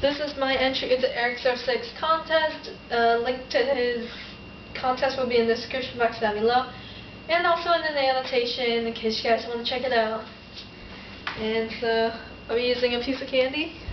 This is my entry into ericsurf6 contest. Link to his contest will be in the description box down below, and also in the annotation in case you guys want to check it out. And so, are we using a piece of candy?